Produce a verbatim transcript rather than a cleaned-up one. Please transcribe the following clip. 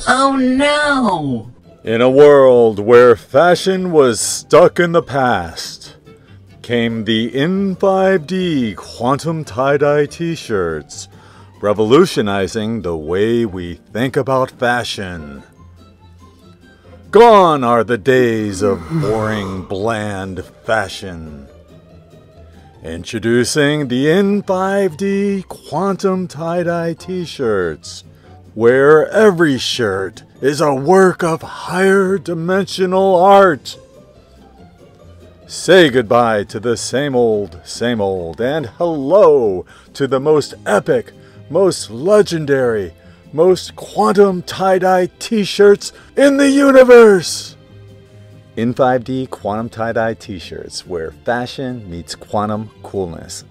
Oh no! In a world where fashion was stuck in the past, came the In five D quantum tie-dye t-shirts, revolutionizing the way we think about fashion. Gone are the days of boring, bland fashion. Introducing the In five D quantum tie-dye t-shirts, where every shirt is a work of higher dimensional art. Say goodbye to the same old, same old, and hello to the most epic, most legendary, most quantum tie-dye t-shirts in the universe! In five D quantum tie-dye t-shirts, where fashion meets quantum coolness.